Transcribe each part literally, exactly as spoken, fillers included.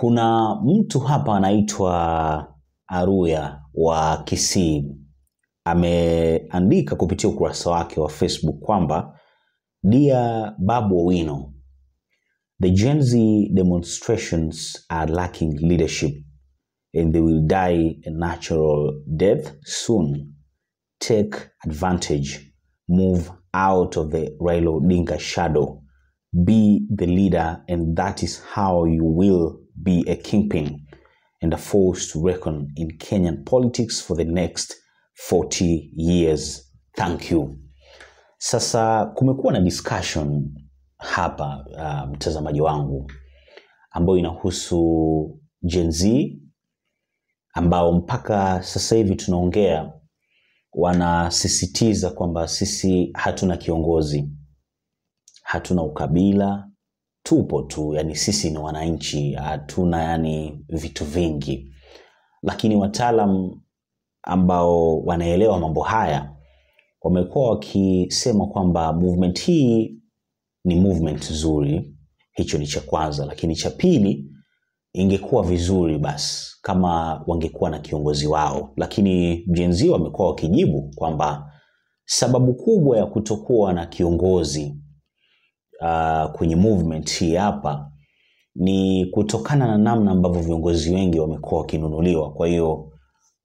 Kuna mtu hapa anaitwa Aruya wa Kisii ameandika kupitia ukurasa wake wa Facebook kwamba Dear Babu Owino, the Gen Z demonstrations are lacking leadership and they will die a natural death soon. Take advantage, move out of the Raila Odinga shadow, be the leader, and that is how you will be a kingpin and a force to reckon in Kenyan politics for the next forty years. Thank you. Sasa kumekuwa na discussion hapa uh, mtazamaji wangu ambayo inahusu Gen Z ambao mpaka sasa hivi tunaongea wanasisitiza kwamba sisi hatuna kiongozi, hatuna ukabila, tupo tu, yani sisi ni wananchi, hatuna yani vitu vingi. Lakini wataalam ambao wanaelewa mambo haya wamekuwa wakisema kwamba movement hii ni movement nzuri. Hicho ni cha kwanza, lakini cha pili ingekuwa vizuri basi kama wangekuwa na kiongozi wao. Lakini Gen Z wamekuwa wakijibu kwamba sababu kubwa ya kutokuwa na kiongozi uh, kwenye movement hii hapa ni kutokana na namna ambavyo viongozi wengi wamekuwa wakinunuliwa. Kwa hiyo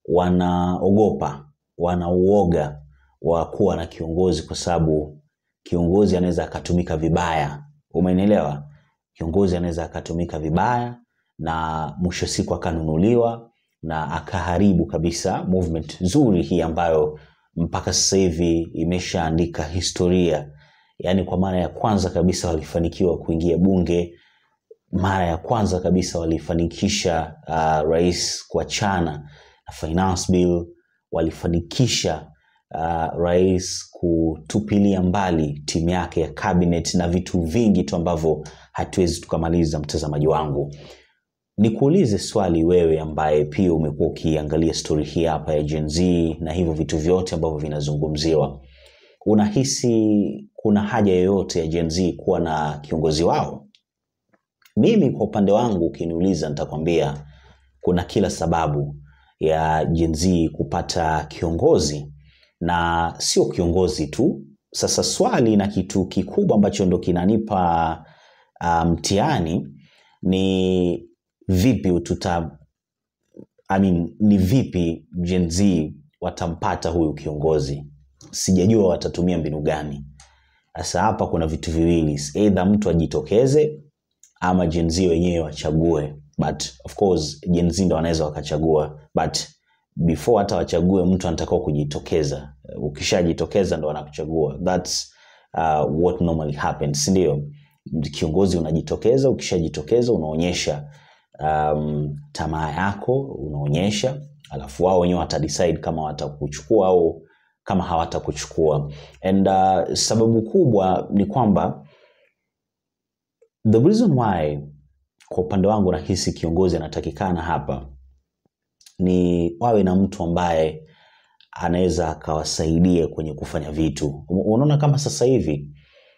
wanaogopa, wanauoga wa kuwa na kiongozi kwa sababu kiongozi anaweza akatumika vibaya. Umeelewa? Kiongozi anaweza akatumika vibaya na mwisho siku akanunuliwa na akaharibu kabisa movement nzuri hii ambayo mpaka sasa hivi imeshaandika historia. Yani kwa mara ya kwanza kabisa walifanikiwa kuingia bunge, mara ya kwanza kabisa walifanikisha uh, rais kuachana na finance bill, walifanikisha uh, rais kutupilia mbali timu yake ya cabinet na vitu vingi tu ambavyo hatuwezi tukamaliza. Mtazamaji wangu, nikuulize swali wewe ambaye pia umekuwa ukiangalia story hii hapa ya Gen Z na hivyo vitu vyote ambavyo vinazungumziwa, unahisi kuna haja yoyote ya Gen Z kuwa na kiongozi wao? Mimi kwa upande wangu ukiniuliza nitakwambia kuna kila sababu ya Gen Z kupata kiongozi, na sio kiongozi tu. Sasa swali na kitu kikubwa ambacho ndo kinanipa mtihani um, ni vipi tuta I mean ni vipi Gen Z watampata huyu kiongozi. Sijajua watatumia mbinu gani. Sasa hapa kuna vitu viwili, either mtu ajitokeze ama Gen Z wenyewe wachague. But of course Gen Z ndo wanaweza wakachagua, but before hata wachague mtu anataka kujitokeza. Ukishajitokeza ndo wanakuchagua. That's uh, what normally happens, ndio? Kiongozi unajitokeza, ukishajitokeza unaonyesha um, tamaa yako, unaonyesha, alafu wao wenyewe watadecide kama watakuchukua au kama hawatakuchukua. And uh, sababu kubwa ni kwamba the reason why kwa upande wangu nahisi kiongozi anatakikana hapa ni wawe na mtu ambaye anaweza akawasaidia kwenye kufanya vitu. Unaona kama sasa hivi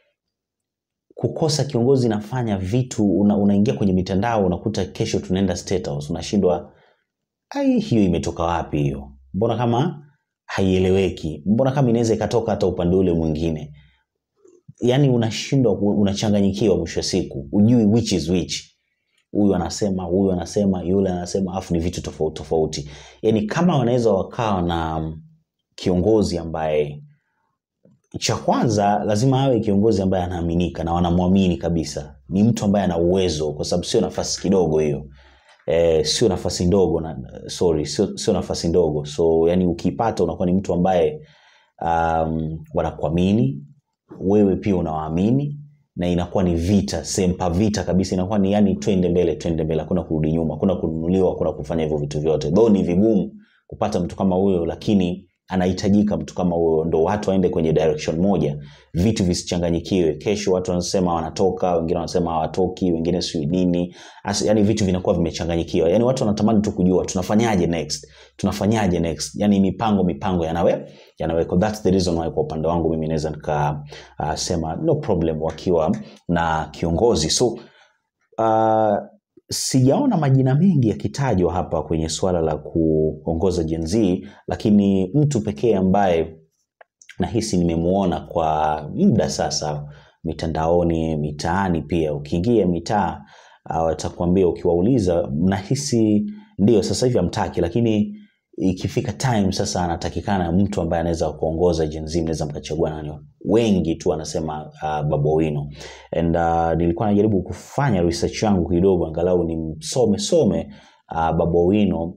kukosa kiongozi nafanya vitu, una, unaingia kwenye mitandao unakuta kesho tunaenda State House, unashindwa ai hiyo imetoka wapi hiyo? Mbona kama haieleweki? Mbona kama inaweza ikatoka hata upande ule mwingine? Yani unashindwa, unachanganyikiwa, mwisho siku ujui which is which. Huyu anasema, huyu anasema, yule anasema, afu ni vitu tofauti tofauti. Yani kama wanaweza wakawa na kiongozi ambaye, cha kwanza lazima awe kiongozi ambaye anaaminika na wanamwamini kabisa, ni mtu ambaye ana uwezo, kwa sababu sio nafasi kidogo hiyo. Eh, sio nafasi ndogo na sorry, sio sio nafasi ndogo. So yani ukipata unakuwa ni mtu ambaye um, wanakuamini, wewe pia unawaamini, na inakuwa ni vita, sempa vita kabisa. Inakuwa ni yani twende mbele, twende mbele, hakuna kurudi nyuma, hakuna kununuliwa, hakuna kufanya hivyo vitu vyote. Though ni vigumu kupata mtu kama huyo, lakini anahitajika mtu kama huyo ndo watu waende kwenye direction moja, vitu visichanganyikiwe. Kesho watu wanasema wanatoka, wengine wanasema hawatoki, wengine sio nini. Yani vitu vinakuwa vimechanganyikiwa. Yani watu wanatamani tu kujua tunafanyaje next, tunafanyaje next. Yani mipango mipango yanawe yanaweko. That's the reason why kwa upande wangu mimi naweza nika uh, sema no problem wakiwa na kiongozi. So uh, sijaona majina mengi yakitajwa hapa kwenye swala la kuongoza Gen Z, lakini mtu pekee ambaye nahisi nimemuona kwa muda sasa mitandaoni, mitaani pia, ukiingia mitaa watakwambia, ukiwauliza nahisi ndio sasa hivi amtaki, lakini ikifika time sasa anatakikana mtu ambaye anaweza kuongoza Gen Z, mnaweza mkachagua nani? Wengi tu anasema uh, Babu Owino. And uh, nilikuwa najaribu kufanya research yangu kidogo angalau nimsome some uh, Babu Owino,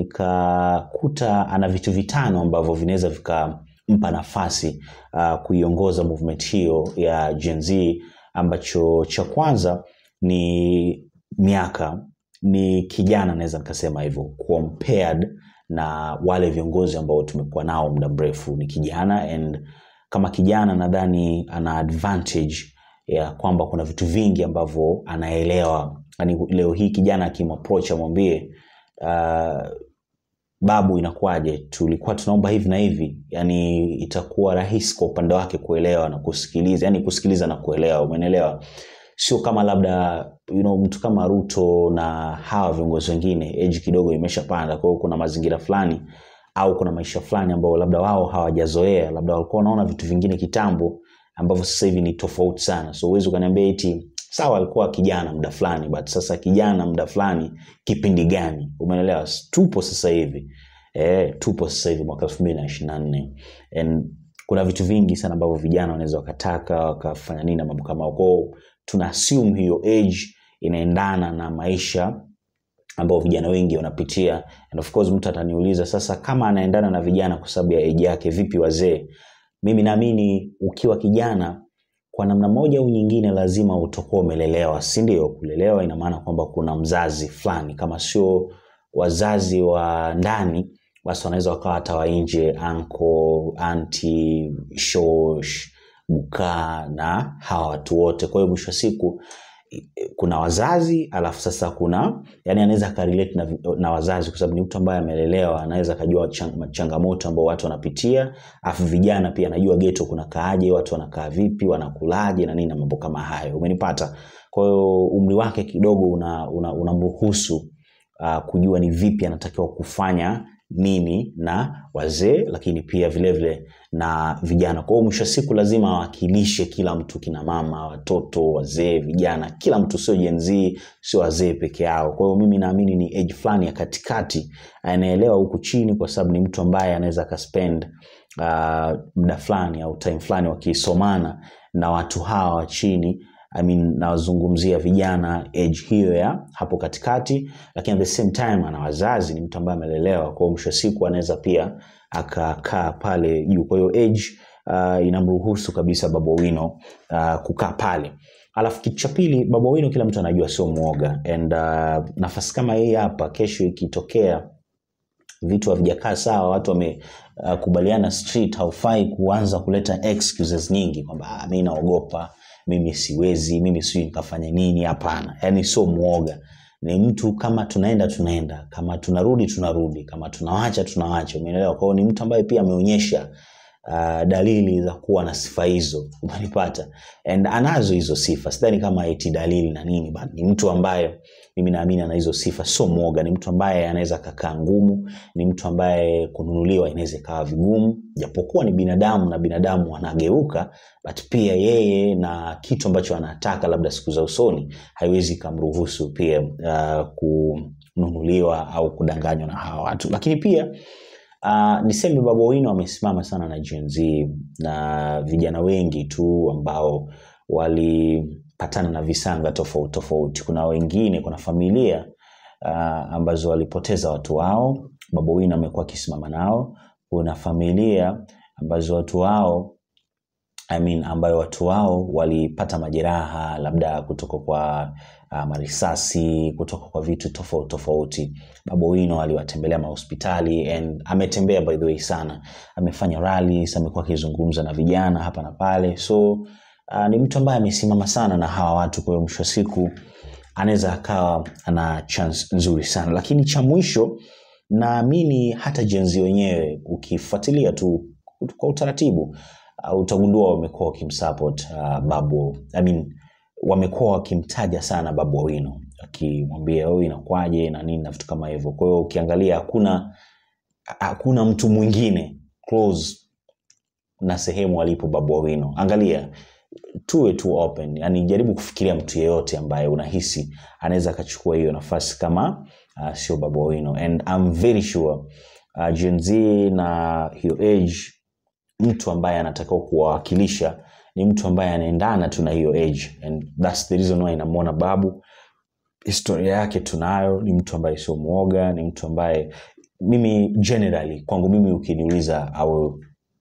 nikakuta ana vitu vitano ambavyo vinaweza vikampa nafasi uh, kuiongoza movement hiyo ya Gen Z, ambacho cha kwanza ni miaka, ni kijana, naweza nikasema hivyo, compared na wale viongozi ambao tumekuwa nao muda mrefu. Ni kijana, and kama kijana nadhani ana advantage ya kwamba kuna vitu vingi ambavyo anaelewa. Yani leo hii kijana akimapproach amwambie uh, babu inakuaje, tulikuwa tunaomba hivi na hivi, yani itakuwa rahisi kwa upande wake kuelewa na kusikiliza, yani kusikiliza na kuelewa, umeelewa? Sio kama labda you know mtu kama Ruto na hawa viongozi wengine age kidogo imeshapanda, kwa hiyo kuna mazingira fulani au kuna maisha fulani ambao labda wao hawajazoea, labda walikuwa wanaona vitu vingine kitambo ambavyo sasa hivi ni tofauti sana. So uwezo kaniambia eti sawa alikuwa kijana muda fulani, but sasa kijana muda fulani kipindi gani, umeelewa? Tupo sasa hivi eh tupo sasa hivi mwaka elfu mbili na ishirini na nne, and kuna vitu vingi sana ambavyo vijana wanaweza wakataka wakafanya nini na mambo kama huko. Tuna assume hiyo age inaendana na maisha ambao vijana wengi wanapitia, and of course mtu ataniuliza sasa kama anaendana na vijana kwa sababu ya age yake, vipi wazee? Mimi naamini ukiwa kijana kwa namna moja au nyingine lazima utakuwa umelelewa, si ndio? Kulelewa ina maana kwamba kuna mzazi fulani, kama sio wazazi wa ndani basi wanaweza wakawa hata wa nje, uncle, auntie, shosh, buka na hawa watu wote. Kwa hiyo mwisho siku kuna wazazi alafu sasa kuna, yani anaweza karelate na, na wazazi kwa sababu ni mtu ambaye amelelewa, anaweza kujua chang, changamoto ambao watu wanapitia. Afu vijana pia anajua ghetto kuna kaaje, watu wanakaa vipi, wanakulaje na nini na mambo kama hayo, umenipata? Kwa hiyo umri wake kidogo unamruhusu una, una uh, kujua ni vipi anatakiwa kufanya nini na wazee, lakini pia vile vile na vijana. Kwa hiyo mwisho siku lazima awakilishe kila mtu, kina mama, watoto, wazee, vijana, kila mtu, sio Gen Z, sio wazee peke yao. Kwa hiyo mimi naamini ni age fulani ya katikati, anaelewa huku chini kwa sababu ni mtu ambaye anaweza ka spend uh, muda fulani au time fulani wakisomana na watu hawa wa chini. I mean nawazungumzia vijana age hiyo ya hapo katikati, lakini at the same time ana wazazi, ni mtu ambaye amelelewa. Kwa mwisho siku anaweza pia akakaa pale juu. Kwa hiyo age uh, inamruhusu kabisa Babu Owino uh, kukaa pale. Alafu kitu cha pili, Babu Owino kila mtu anajua sio muoga, and uh, nafasi kama hii hapa kesho ikitokea vitu havijakaa sawa, watu wamekubaliana uh, street, haufai kuanza kuleta excuses nyingi kwamba mimi naogopa, mimi siwezi, mimi sijui nikafanya nini. Hapana, yani sio muoga, ni mtu kama tunaenda tunaenda, kama tunarudi tunarudi, kama tunawaacha tunawaacha, umeelewa? Kwa hiyo ni mtu ambaye pia ameonyesha uh, dalili za kuwa na sifa hizo, umenipata? And anazo hizo sifa, sidhani kama eti dalili na nini, but ni mtu ambaye mimi naamini ana hizo sifa. Sio muoga, ni mtu ambaye anaweza kukaa ngumu, ni mtu ambaye kununuliwa inaweza kawa vigumu, japokuwa ni binadamu na binadamu wanageuka, but pia yeye na kitu ambacho anataka labda siku za usoni haiwezi kumruhusu pia uh, kununuliwa au kudanganywa na hawa watu. Lakini pia Uh, niseme Babu Owino amesimama sana na Gen Z na vijana wengi tu ambao walipatana na visanga tofauti tofauti. Kuna wengine, kuna familia uh, ambazo walipoteza watu wao, Babu Owino amekuwa akisimama nao. Kuna familia ambazo watu wao I mean ambayo watu wao walipata majeraha labda kutoka kwa uh, marisasi, kutoka kwa vitu tofauti tofauti. Babu Owino aliwatembelea mahospitali, and ametembea by the way sana, amefanya rallies, amekuwa akizungumza na vijana hapa na pale. So uh, ni mtu ambaye amesimama sana na hawa watu. Kwa mwisho siku anaweza akawa ana chance nzuri sana. Lakini cha mwisho, naamini hata Gen Z wenyewe ukifuatilia tu kwa utaratibu Uh, utagundua wamekuwa wakimsupport uh, Babu I mean wamekuwa wakimtaja sana Babu Owino. akimwambia wewe inakwaje na nini na vitu kama hivyo. Kwa hiyo ukiangalia hakuna hakuna mtu mwingine close na sehemu alipo Babu Owino. Angalia, tuwe tu open, yani jaribu kufikiria mtu yeyote ambaye unahisi anaweza akachukua hiyo nafasi kama uh, sio Babu Owino. And I'm very sure uh, Gen Z na hiyo age, mtu ambaye anatakiwa kuwakilisha ni mtu ambaye anaendana tu na hiyo age, and that's the reason why namuona Babu. Historia yake tunayo, ni mtu ambaye sio muoga, ni mtu ambaye mimi generally kwangu mimi ukiniuliza au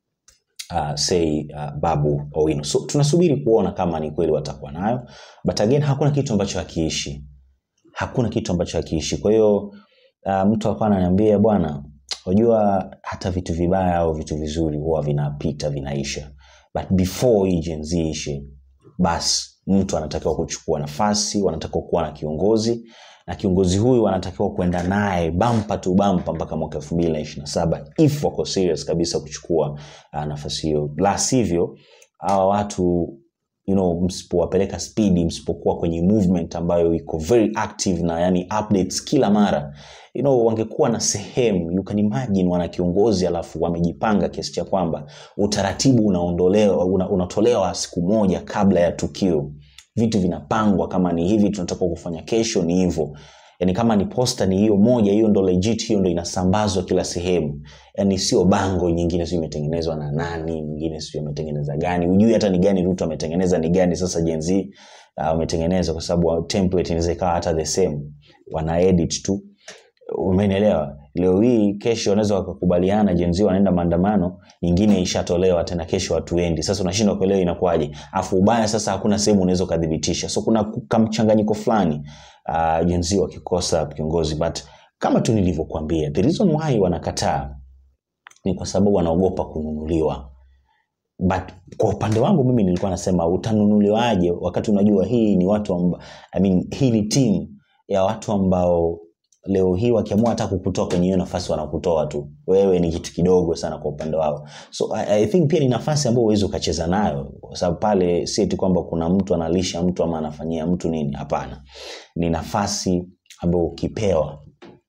Uh, say uh, Babu Owino. So tunasubiri kuona kama ni kweli watakuwa nayo, but again hakuna kitu ambacho hakiishi, hakuna kitu ambacho hakiishi. Kwa hiyo uh, mtu akawa ananiambia bwana, unajua hata vitu vibaya au vitu vizuri huwa vinapita vinaisha, but before hii Gen Z ishe, basi mtu anatakiwa kuchukua nafasi, wanatakiwa kuwa na kiongozi, na kiongozi huyu anatakiwa kwenda naye bampa tu bampa mpaka mwaka elfu mbili na ishirini na saba if wako serious kabisa kuchukua uh, nafasi hiyo. La sivyo hawa watu, you know, msipowapeleka speed, msipokuwa kwenye movement ambayo iko very active na yani updates kila mara, you know, wangekuwa na sehemu, you can imagine wana kiongozi alafu wamejipanga kiasi cha kwamba utaratibu unaondolewa una, unatolewa siku moja kabla ya tukio. Vitu vinapangwa, kama ni hivi tunataka kufanya kesho ni hivyo. Yani kama ni poster ni hiyo moja, hiyo ndo legit, hiyo ndo inasambazwa kila sehemu. Yani sio bango nyingine sio imetengenezwa na nani, nyingine sio imetengeneza gani. Unajui hata ni gani Ruto ametengeneza ni gani sasa Gen Z wametengeneza, uh, kwa sababu template inaweza ikawa hata the same. Wana edit tu. Umeelewa? Leo hii kesho wanaweza wakakubaliana Gen Z wanaenda maandamano, nyingine ishatolewa tena kesho watu endi. Sasa unashindwa kuelewa inakuaje. Afu ubaya sasa hakuna sehemu unaweza kudhibitisha. So kuna kamchanganyiko fulani uh, Gen Z wakikosa kiongozi. But kama tu nilivyokuambia, the reason why wanakataa ni kwa sababu wanaogopa kununuliwa. But kwa upande wangu mimi nilikuwa nasema utanunuliwaje wakati unajua hii ni watu amba, I mean hii ni team ya watu ambao leo hii wakiamua hata kukutoa kwenye hiyo nafasi wanakutoa tu. Wewe ni kitu kidogo sana kwa upande wao. So I, I think pia ni nafasi ambayo uwezo ukacheza nayo, kwa sababu pale si eti kwamba kuna mtu analisha mtu ama anafanyia mtu nini, hapana. Ni nafasi ambayo ukipewa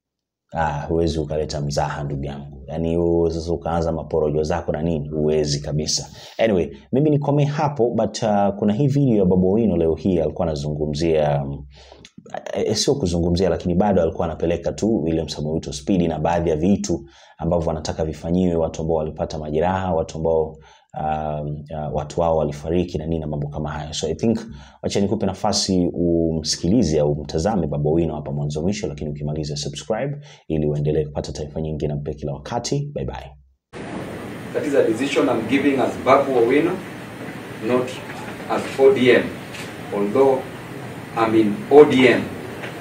ah huwezi ukaleta mzaha ndugu yangu. Yaani sasa ukaanza maporojo zako na nini, huwezi kabisa. Anyway, mimi nikome hapo, but uh, kuna hii video ya Babu Owino leo hii alikuwa anazungumzia um, E, sio kuzungumzia lakini bado alikuwa anapeleka tu William Samoei Ruto speed na baadhi ya vitu ambavyo wanataka vifanyiwe watu ambao walipata majeraha, watu ambao um, uh, watu wao walifariki na nini na mambo kama hayo. So I think wacha nikupe nafasi umsikilize au mtazame Babu Owino hapa mwanzo mwisho, lakini ukimaliza subscribe ili uendelee kupata taarifa nyingine mpya kila wakati. Bye bye. That is a decision I'm giving as Babu Owino, not as O D M, although I'm in O D M.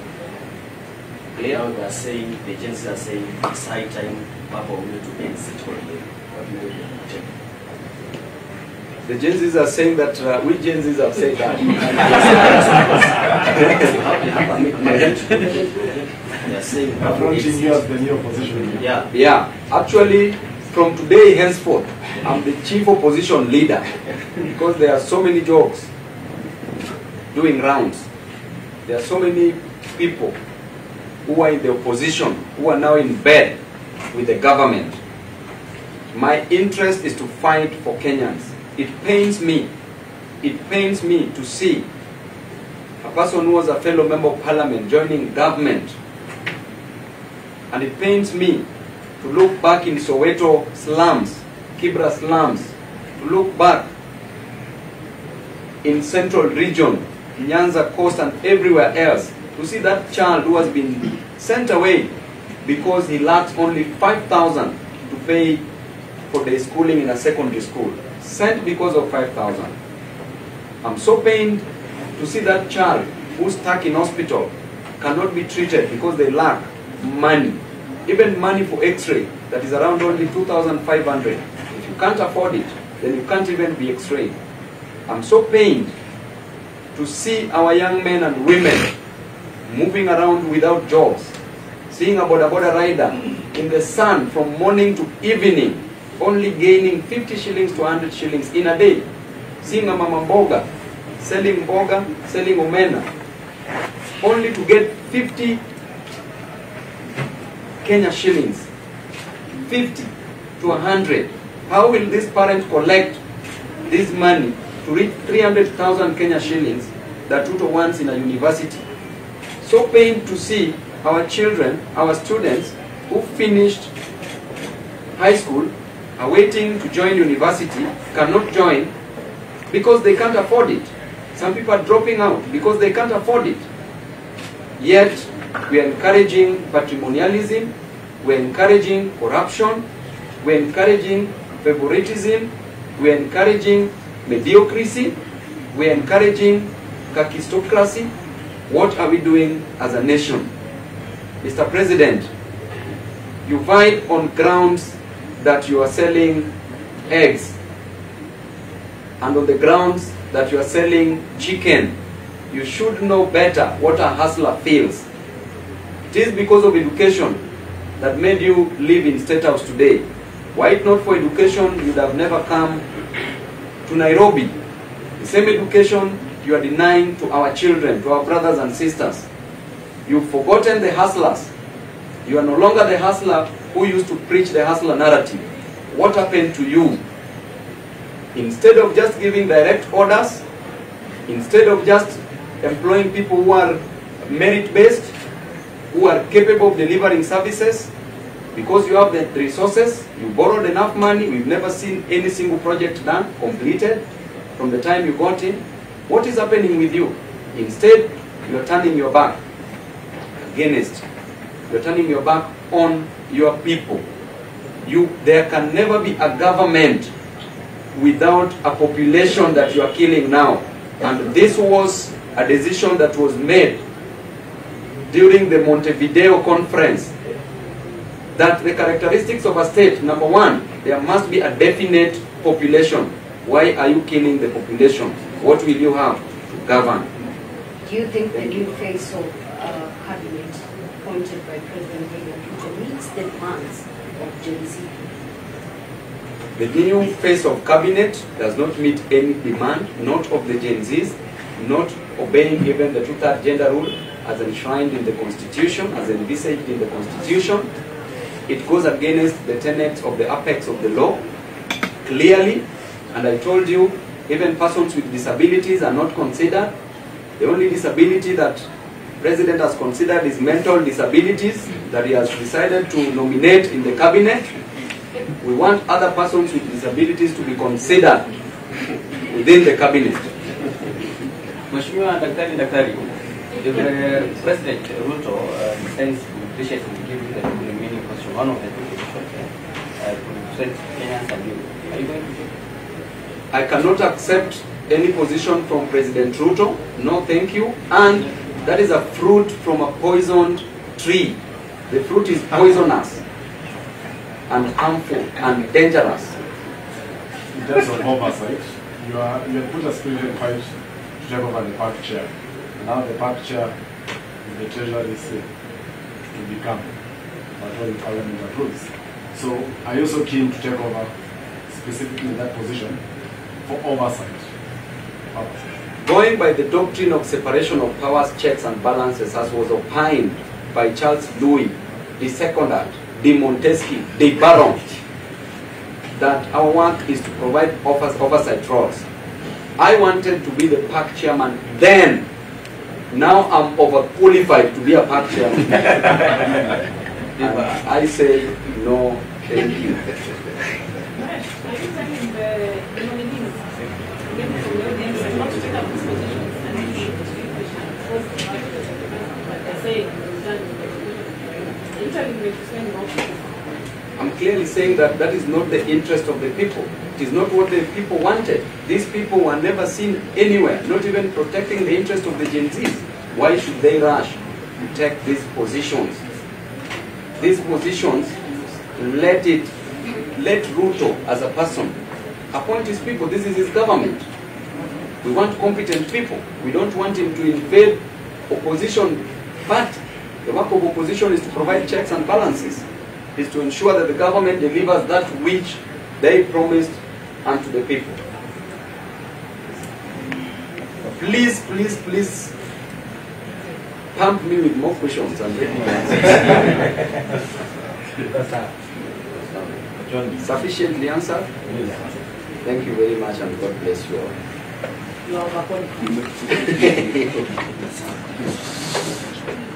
Now they are saying, the Gen Z are saying, it's high time Babu Owino to exit O D M. What do you think? The Gen Zs are saying that, uh, we Gen Zs have said that. They are saying, approaching you as the new opposition. Yeah. Yeah, actually, from today henceforth, I'm the chief opposition leader because there are so many jokes doing rounds. There are so many people who are in the opposition, who are now in bed with the government. My interest is to fight for Kenyans. It pains me, it pains me to see a person who was a fellow member of parliament joining government. And it pains me to look back in Soweto slums, Kibra slums, to look back in central region, Nyanza Coast and everywhere else, to see that child who has been sent away because he lacks only five thousand to pay for the schooling in a secondary school. Sent because of five thousand. I'm so pained to see that child who's stuck in hospital cannot be treated because they lack money. Even money for x-ray that is around only two thousand five hundred. If you can't afford it, then you can't even be x-rayed. I'm so pained to see our young men and women moving around without jobs, seeing a boda boda rider in the sun from morning to evening, only gaining fifty shillings to one hundred shillings in a day, seeing a mama mboga selling mboga, selling omena, only to get fifty Kenya shillings, fifty to one hundred. How will this parent collect this money to reach three hundred thousand Kenya shillings that Ruto wants in a university? So pain to see our children, our students who finished high school are waiting to join university, cannot join because they can't afford it. Some people are dropping out because they can't afford it. Yet, we are encouraging patrimonialism, we are encouraging corruption, we are encouraging favoritism, we are encouraging mediocrity, we are encouraging kakistocracy. What are we doing as a nation? Mister President, you fight on grounds that you are selling eggs, and on the grounds that you are selling chicken. You should know better what a hustler feels. It is because of education that made you live in State House today. Were it not for education, you would have never come to Nairobi. The same education you are denying to our children, to our brothers and sisters. You've forgotten the hustlers. You are no longer the hustler who used to preach the hustler narrative. What happened to you? Instead of just giving direct orders, instead of just employing people who are merit-based, who are capable of delivering services, because you have the resources, you borrowed enough money, we've never seen any single project done, completed, from the time you got in. What is happening with you? Instead, you're turning your back against, you're turning your back on your people. You, there can never be a government without a population that you are killing now. And this was a decision that was made during the Montevideo conference, that the characteristics of a state, number one, there must be a definite population. Why are you killing the population? What will you have to govern? Do you think the new face of uh, cabinet appointed by President William Ruto meets the demands of Gen Z? The new face of cabinet does not meet any demand, not of the Gen Zs, not obeying even the two-third gender rule as enshrined in the Constitution, as envisaged in the Constitution. It goes against the tenets of the apex of the law, clearly. And I told you, even persons with disabilities are not considered. The only disability that President has considered is mental disabilities that he has decided to nominate in the cabinet. We want other persons with disabilities to be considered within the cabinet. Mheshimiwa Daktari Daktari, if the President Ruto uh, sends invitations to give you the remaining question, one of the two questions uh, to send Kenyans and you, are you going to do? I cannot accept any position from President Ruto. No, thank you. And that is a fruit from a poisoned tree. The fruit is poisonous and harmful and dangerous. In terms of oversight, you are you have put a spirited fight to take over the park chair. Now the park chair is the treasury seat to become whatever the parliament approves. So are you also keen to take over specifically that position for oversight? oversight? Going by the doctrine of separation of powers, checks and balances, as was opined by Charles Louis, the seconded, de Montesquieu, de Baron, that our work is to provide oversight roles. I wanted to be the park chairman then. Now I'm overqualified to be a park chairman. And I say no, thank you. I'm clearly saying that that is not the interest of the people. It is not what the people wanted. These people were never seen anywhere, not even protecting the interest of the Gen Zs. Why should they rush to take these positions? These positions, let it, let Ruto as a person appoint his people. This is his government. We want competent people. We don't want him to invade opposition. But the work of opposition is to provide checks and balances, is to ensure that the government delivers that which they promised unto the people. Please, please, please pump me with more questions. I'm ready to answer. Sufficiently answered? Thank you very much and God bless you all. You are welcome.